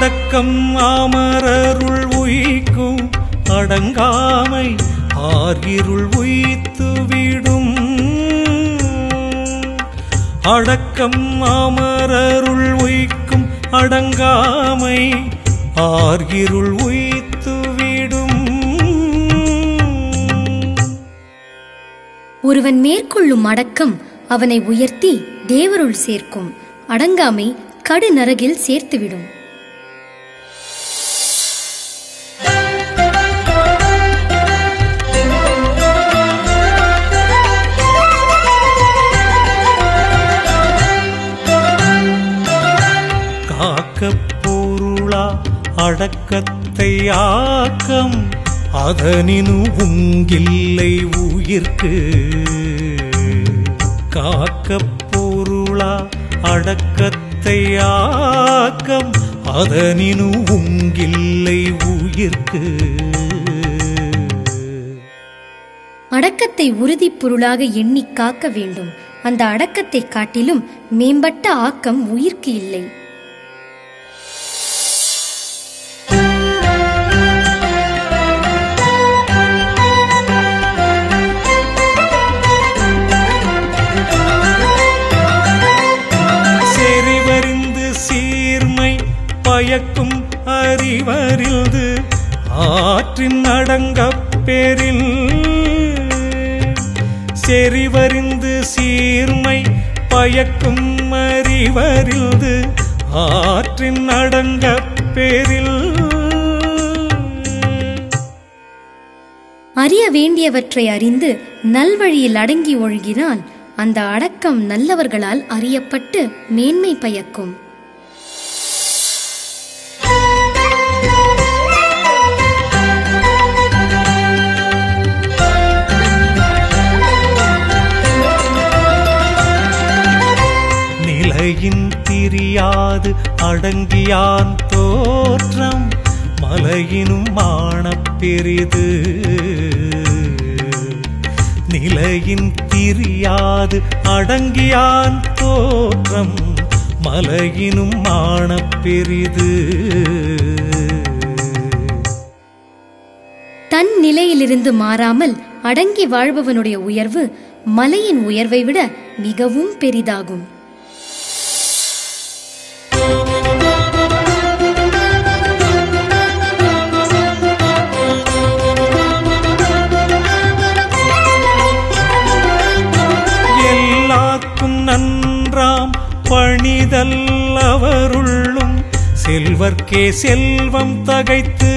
அடக்கம் அமரருள் உய்க்கும் அடங்காமை ஆர்கிருள் உய்த்துவிடும். அடக்கம் அமரருள் உய்க்கும் அடங்காமை ஆர்கிருள் உய்த்துவிடும். ஒருவன் மேற்கொள்ளும் அடக்கம் அவனை உயர்த்தி தேவருள் சேர்க்கும். அடங்காமை கடு நரகில் சேர்த்துவிடும். பொருளா அடக்கத்தை ஆக்கம் அதனினு உங்கில்லை உயிர்க்கு. காக்க பொருளா அடக்கத்தை ஆக்கம் அதனினு உங்கில்லை உயிர்க்கு. அடக்கத்தை உறுதி பொருளாக எண்ணி காக்க வேண்டும். அந்த அடக்கத்தை காட்டிலும் மேம்பட்ட ஆக்கம் உயிர்க்கு இல்லை. பயக்கும் அறிவறிந்து ஆற்றின் அடங்கப் பெறில். செறிவறிந்து சீர்மை பயக்கும் அறிவறிந்து ஆற்றின் அடங்கப் பெறில். அறிய வேண்டியவற்றை அறிந்து நல்வழியில் அடங்கி ஒழுகினால் அந்த அடக்கம் நல்லவர்களால் அறியப்பட்டு மேன்மை பயக்கும். திரியாது அடங்கியான் தோற்றம் மலையினும் மாணப் பெரிது. நிலையின் திரியாது அடங்கியான் தோற்றம் மலையினும் மாணப் பெரிது. தன் நிலையிலிருந்து மாறாமல் அடங்கி வாழ்பவனுடைய உயர்வு மலையின் உயர்வை விட மிகவும் பெரிதாகும். நன்றாம் பணிதல் அவருள்ளும் செல்வர்க்கே செல்வம் தகைத்து.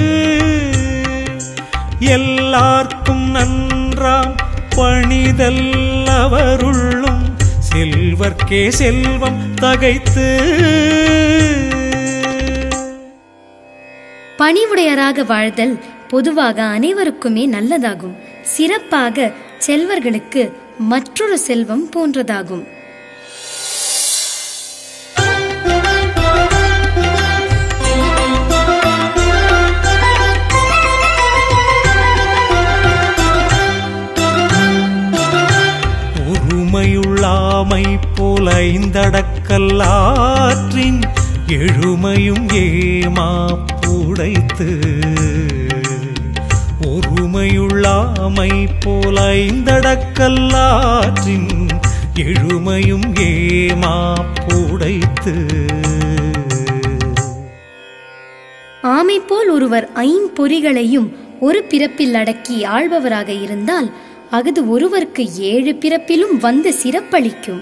எல்லார்க்கும் நன்றாம் பணிதல் அவருள்ளும் செல்வர்க்கே செல்வம் தகைத்து. பணிவுடையராக வாழ்தல் பொதுவாக அனைவருக்குமே நல்லதாகும். சிறப்பாக செல்வர்களுக்கு மற்றொரு செல்வம் போன்றதாகும். ஒருமையுள்ளாமை போல ஐந்தடக்கல்லாற்றின் எழுமையும் ஏமாப்புடைத்து. ஒருமையுள்ளாமை போல ஐந்தடக்கல்லாற்றின் எழுமையும் ஏமாப்புடைத்து. ஆமை போல் ஒருவர் ஐம்பொறிகளையும் ஒரு பிறப்பில் அடக்கி ஆள்பவராக இருந்தால் அஃது ஒருவருக்கு 7 பிறப்பிலும் வந்து சிறப்பளிக்கும்.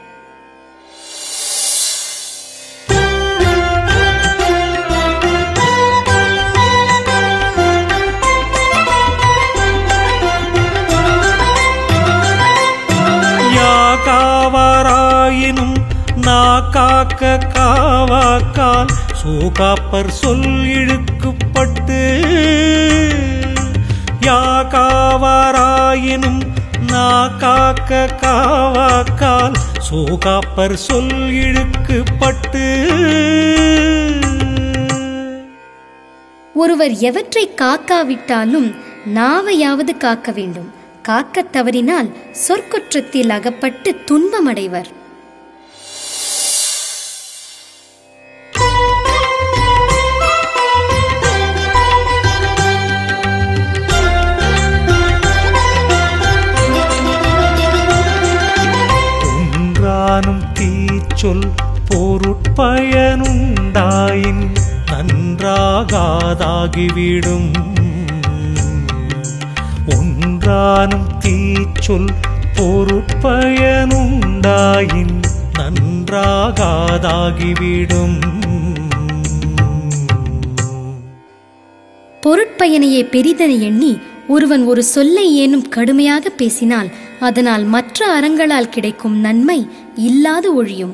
காவாராயினும் நா காக்க காவாக்கால் சோகாப்பர் சொல் இழுக்குப்பட்டு. யா காவாராயினும் நா காக்க காவாக்கால் சோகாப்பர் சொல் இழுக்குப்பட்டு. ஒருவர் எவற்றை காக்காவிட்டாலும் நாவையாவது காக்க வேண்டும். காக்கத் தவறினால் சொற்குற்றத்தில் அகப்பட்டு துன்பமடைவர். தீச்சொல் பொருட்பயனுண்டாயின் நன்றாகாதாகிவிடும். ஒன்றானும் தீச்சொல் பொருட்பயனுண்டாயின் நன்றாகாதாகிவிடும். பொருட்பயனையே பெரிதென எண்ணி ஒருவன் ஒரு சொல்லை ஏனும் கடுமையாக பேசினால் அதனால் மற்ற அறங்களால் கிடைக்கும் நன்மை இல்லாது ஒழியும்.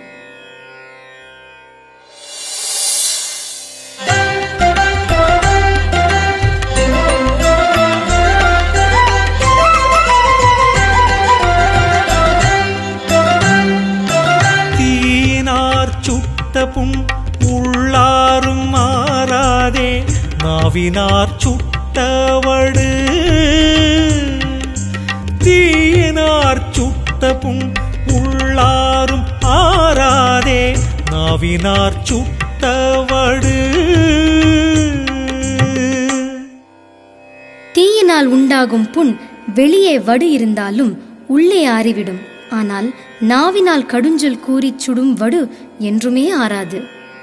தீயினார் சுட்ட புண் உள்ளாரும் மாறாதே நாவினார் சுட்டவடு. தீயினார் சுட்ட புண் உள்ளாரும் ஆறாதே நாவினார் சுட்டவடு. தீயினால் உண்டாகும் புண் வெளியே வடு இருந்தாலும் உள்ளே ஆறிவிடும். ஆனால் நாவினால் கடுஞ்சொல் கூறிச் சுடும் வடு என்றுமே ஆறாது.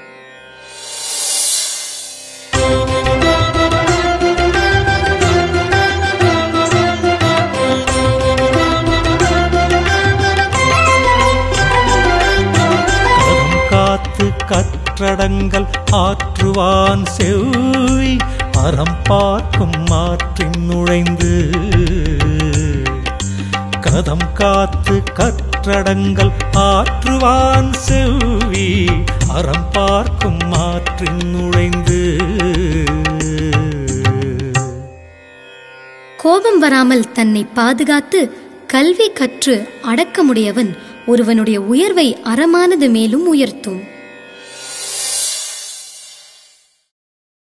கற்றடங்கள் ஆற்றுவான் செவ்வி அறம் பார்க்கும் மாற்றின் நுழைந்து. கதம் காத்து கற்றடங்கள் ஆற்றுவான் செவ்வி அறம் பார்க்கும் மாற்றின் நுழைந்து. கோபம் வராமல் தன்னை பாதுகாத்து கல்வி கற்று அடக்கமுடையவன் ஒருவனுடைய உயர்வை அறமானது மேலும் உயர்த்தும்.